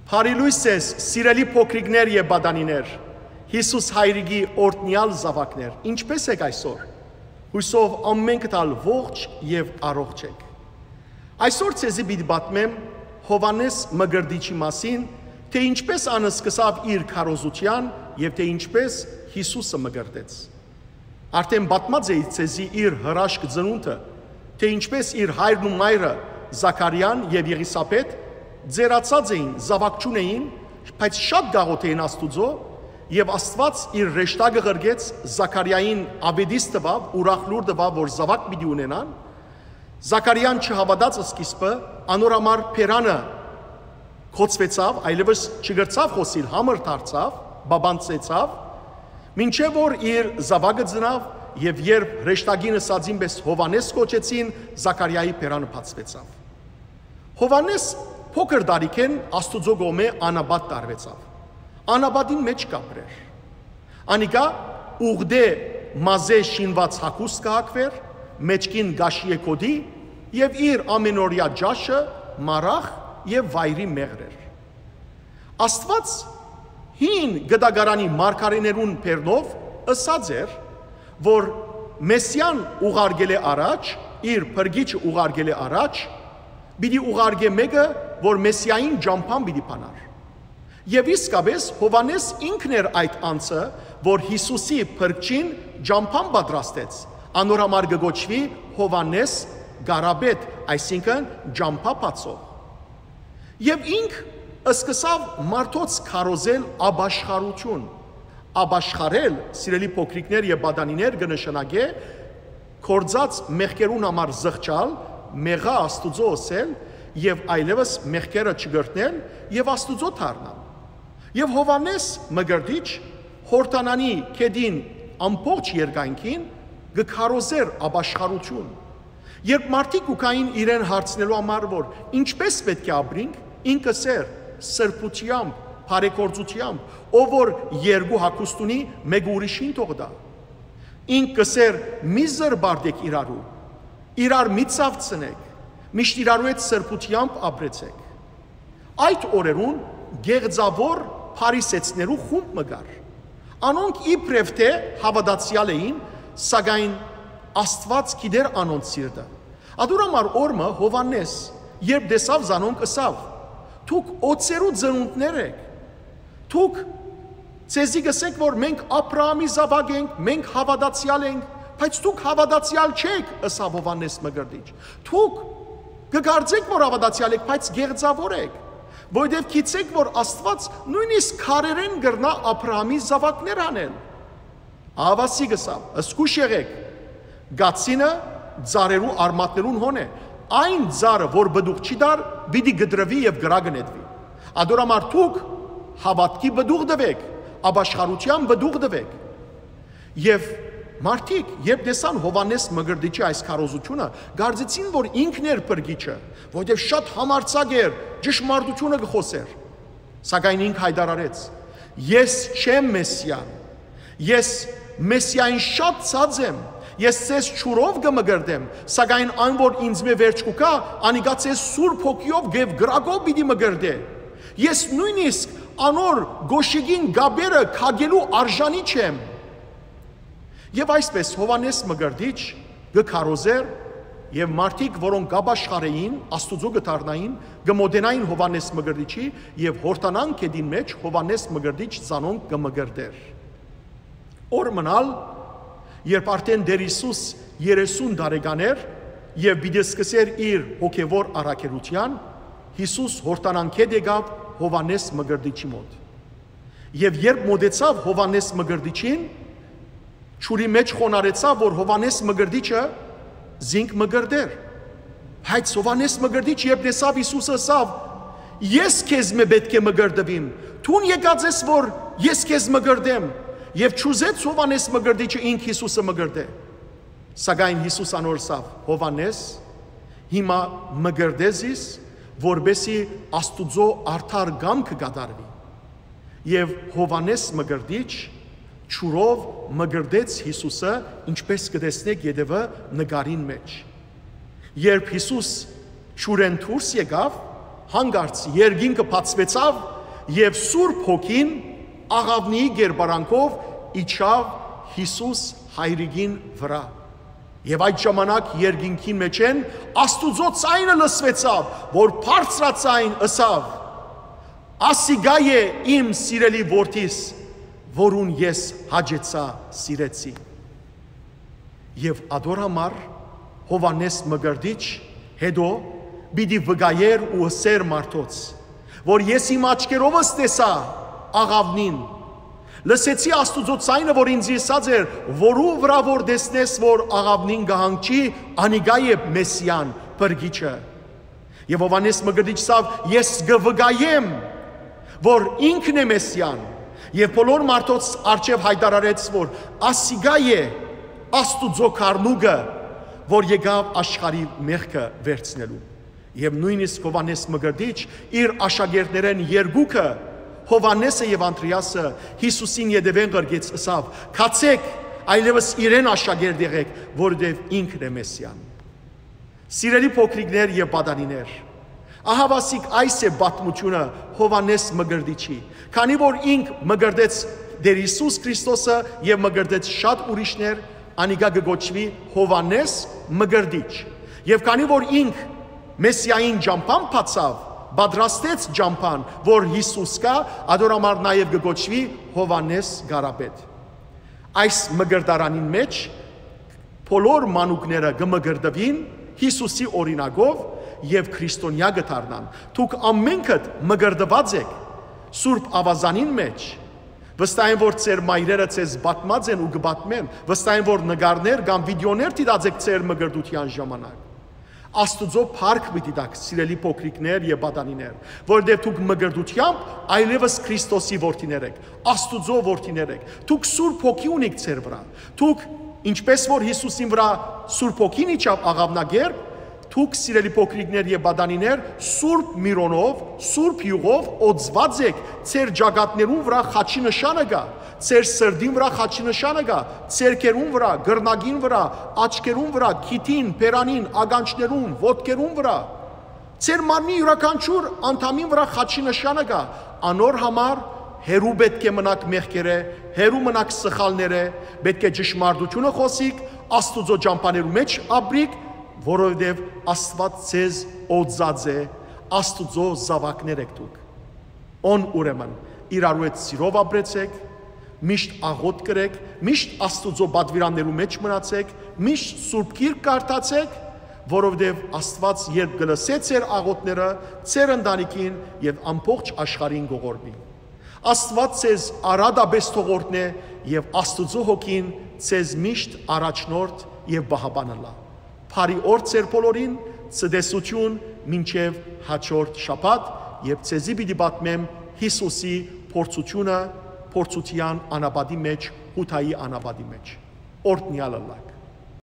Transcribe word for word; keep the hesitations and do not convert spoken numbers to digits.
Հարիլույս ես, սիրելի փոքրիկներ եւ բադանիներ, Հիսուս հայրիկի օրտնյալ զավակներ, ինչպես եք այսօր, հույսով ամենք տալ ողջ եւ առողջ եք։ Այսօր ցեզի պիտի պատմեմ Հովանես Մկրտիչի մասին, թե ինչպես անը սկսավ իր քարոզության եւ թե ինչպես Հիսուսը մկրտեց։ Արդեն պատմած էի ցեզի իր հրաշք ծնունդը, թե ինչպես իր հայրն ու մայրը Զաքարիան եւ Եղիսաբեթ ձերացած էին, զավակչուն էին, բայց շատ գաղութ էին Աստուծո, եւ Աստված իր ռեշտակը ղրգեց Զաքարիային աբեդիս տվավ, ուրախ լուր տվավ, որ զավակ պիտի ունենան։ Զաքարիան չհավատաց սկիզբը, անոր համար Փերանը խոցվեցավ, այլևս չգրծավ խոսիլ, համր դարձավ, բաբանցեցավ, մինչև որ իր զավակը ծնավ եւ երբ ռեշտագինը սածին պես Հովանես կոչեցին, Զաքարիայի Փերանը բացվեցավ։ Հովանես փոքր դարիքեն Աստուծո գոմե անաբադ տարվեցավ։ Անաբադին մեջ կապրեր։ Անիկա ուղդե մազե շինված հակուս կհակվեր, մեջքին գաշի կոդի եւ իր ամենօրյա ջաշը մարախ եւ վայրի մեղրեր։ Աստված հին գդագարանի մարգարեներուն Փերնով ըսած էր, որ Մեսիան ուղարկել է առաջ, իր փրկիչը ուղարկել է առաջ, պիտի ուղարկե մեկը, որ Մեսիային ջամփան պիտի բանար։ Եվ իսկապես Հովանես ինքն էր այդ անձը, որ Հիսուսի փրկչին ջամփան պատրաստեց, անոր համար կգոչվի Հովանես Գարաբետ, այսինքն ջամփա բացող։ Եվ ինք սկսավ մարդոց քարոզել աբաշխարություն։ Աբաշխարել, սիրելի փոքրիկներ եւ բադանիներ կնշանակե կորձած մեղքերուն համար զղջալ, մեղա Աստուծո ոսել եւ այլևս մեղքերը չգրտնել եւ Աստուծո թարնալ։ Եվ Հովանես Մկրտիչ Հորտանանի քեդին ամբողջ երկայնքին գքարոզեր աբաշխարություն։ Երբ մարդիկ ուկային իրեն հարցնելու համար, որ ինչպես պետք է ապրենք, ինքը սեր սրբությամբ, բարեգործությամբ, ով որ երկու հագուստ ունի, մեկ ուրիշին թող տա։ Ինքը սեր մի զրբարդեք իրարու, իրար մի ցավցնեք, միշտ իրարու հետ սրբությամբ ապրեցեք։ Այդ օրերուն գեղձավոր փարիսեցներու խումբ մգար։ Անոնք իբրև թե հավատացյալ էին, սակայն Աստված գիտեր անոնց սիրտը։ Ադուրամար օրը Հովանես, երբ դեսավ զանոնք ըսավ, թուք օծերու ծնունդներ եք, թուք ցեզի գսեք, որ մենք Աբրահամի զավակ ենք, մենք հավատացյալ ենք, բայց դուք հավատացյալ չեք, ըսավ Հովանես Մկրտիչ։ Դուք կգարձեք, որ հավատացյալ եք, բայց գեղձավոր եք, որովհետև գիտեք, որ Աստված նույնիսկ քարերեն գրնա Աբրահամի զավակներ անել։ Ավասի գսավ, ըսկուշ եղեք, գացինը ծառերու արմատներուն հոն է, այն ծառը, որ բդուղ չի դար, պիտի գդրվի եւ գրագնեդվի։ Ադորամար դուք հավատքի բդուղ դվեք, աբաշխարության բդուղ դվեք։ Եվ մարդիկ, երբ տեսան Հովանես Մկրտիչի այս քարոզությունը, գարձեցին, որ ինքն էր փրկիչը, որովհետև շատ համարձակ էր, ճշմարտությունը գխոսեր։ Սակայն ինք հայտարարեց. Ես չեմ Մեսիան, ես Մեսիային շատ ցած եմ, ես ցես ճուրով կմկրտեմ, սակայն այն որ ինձ մե վերջ կուկա, անիկա ցես սուրբ հոգիով եւ գրագով պիտի մկրտե։ Ես նույնիսկ անոր գոշիգին գաբերը քագելու արժանի չեմ։ Եվ այսպես Հովանես Մկրտիչ գքարոզեր եւ մարդիկ, որոնք գաբաշխարեին, Աստուծո գտարնային, գմոդենային Հովանես Մկրտիչի եւ հորտանան կեդին մեջ Հովանես Մկրտիչ ցանոնք կմկրտեր։ Օր մնալ, երբ արդեն դեր Հիսուս երեսուն տարեկան էր եւ պիտի սկսեր իր հոգեվոր առաքելության, Հիսուս հորտանան կեդ եկավ Հովանես Մկրտիչի մոտ։ Եվ երբ մոտեցավ Հովանես Մկրտիչին, ճուրի մեջ խոնարեցավ, որ Հովանես Մկրտիչը զինք մկրտեր։ Բայց Հովանես Մկրտիչ երբ տեսավ Հիսուսը ասավ. Ես քեզ մե պետք է մկրտվիմ, թուն եկած ես, որ ես քեզ մկրտեմ, եւ ճուզեց Հովանես Մկրտիչը ինք Հիսուսը մկրտե։ Սակայն Հիսուս անոր ասավ. Հովանես, հիմա մկրտես, որբեսի Աստուծո արդար գամքը կատարվի։ Եվ Հովանես Մկրտիչ ճուրով մկրտեց Հիսուսը, ինչպես կտեսնեք յետևը նկարին մեջ։ Երբ Հիսուս ճուրեն դուրս եկավ, հանգարց երկինքը բացվեցավ եւ Սուրբ Հոգին աղավնի գերբարանքով իջավ Հիսուս հայրիկին վրա։ Եվ այդ ժամանակ երկինքին մեջ են Աստուծո ցայնը լսվեցավ, որ բարձրացայն ըսավ. «Ասիգա է իմ սիրելի որդիս, որուն ես հաջեցա սիրեցի»։ Եվ ադոր համար Հովանես Մկրտիչ հետո պիտի վկայեր ու ըսեր մարդոց, որ ես իմ աչքերովս տեսա աղավնին, լսեցի Աստուծո ցայնը, որ ինձ ասած էր, որու վրա որ տեսնես, որ աղավնին գահանջի, անիգա է Մեսիան, Փրկիչը։ Եվ Հովանես Մկրտիչ ասավ, ես կվկայեմ, որ ինքն է Մեսիան, եւ բոլոր մարդոց արչեւ հայտարարեց, որ ասիգա է Աստուծո քարնուկը, որ եկավ աշխարհի մեղքը վերցնելու։ Եվ նույնիսկ Հովանես Մկրտիչ իր աշակերտներեն երկուքը Հովանեսը եւ Անդրեասը Հիսուսին ետևեն գրգեց ասավ. «Քացեք, այլևս իրեն աշակերտ եղեք, որովհետեւ ինքն է Մեսիան»։ Սիրելի փոքրիկներ եւ պատանիներ, ահա վասիկ այս է պատմությունը Հովանես Մկրտիչի, քանի որ ինք մկրտեց Տեր Հիսուս Քրիստոսը եւ մկրտեց շատ ուրիշներ, անիկա կգոչվի Հովանես Մկրտիչ։ Եվ քանի որ ինք Մեսիային ճամփան բացավ, պատրաստեց ճամփան, որ Հիսուս կա, ադորամար նաև կգոչվի Հովանես Գարապետ։ Այս մկրտարանին մեջ բոլոր մանուկները կմկրտվին Հիսուսի օրինակով եւ քրիստոնյա կդառնան։ Դուք ամենքդ մկրտված եք Սուրբ Ավազանին մեջ։ Վստահ եմ, որ ձեր մայրերը ձեզ պատմած են ու կպատմեն, վստահ եմ, որ նկարներ կամ վիդեոներ դիտած եք ձեր մկրտության ժամանակ։ Աստուծո փառք պիտի տաք, սիրելի փոքրիկներ եւ պատանիներ, որովհետեւ դուք մկրտությամբ այլևս Քրիստոսի որդիներ եք, Աստուծո որդիներ եք։ Դուք Սուրբ Հոգի ունիք ձեր վրա։ Դուք ինչպես որ Հիսուսին վրա Սուրբ Հոգին իջավ աղավնագերբ, դուք սիրելի փոքրիկներ եւ պատանիներ Սուրբ Միրոնով, Սուրբ Յուղով օծված եք, ձեր ջագատներուն վրա խաչի նշանը կա, ձեր սրդին վրա խաչի նշանը կա, ցերկերուն վրա, գրնագին վրա, աչքերուն վրա, քիթին, փերանին, ագանչներուն, ոտքերուն վրա, ձեր մարմնի յուրաքանչյուր անդամին վրա խաչի նշանը կա, անոր համար հերու պետք է մնաք մեղքերը, հերու մնաք սխալները, պետք է ճշմարտությունը խոսիք, Աստուծո ճամփաներու մեջ ապրիք, որովհետև Աստված ձեզ օծած է, Աստուծո զավակներ եք դուք։ On ուրեմն իրարու հետ սիրով ապրեցեք, միշտ աղոտ կրեք, միշտ Աստուծո պատվիրաններու մեջ մնացեք, միշտ Սուրբ Գիրք կարդացեք, որովհետև Աստված երբ կլսե ձեր աղոթները, ձեր ընտանիքին եւ ամբողջ աշխարհին կողորմի։ Աստված ձեզ արադաբես թողորտնե եւ Աստուծո Հոգին ձեզ միշտ առաջնորդ եւ բահաբանը լա։ Փարի օր ձեր բոլորին, ցտեսություն մինչև հաջորդ շաբաթ, եւ ցեզի պիտի պատմեմ Հիսուսի փորձությունը, փորձության անապատի մեջ, հութայի անապատի մեջ։ Օրհնյալ ըլլաք։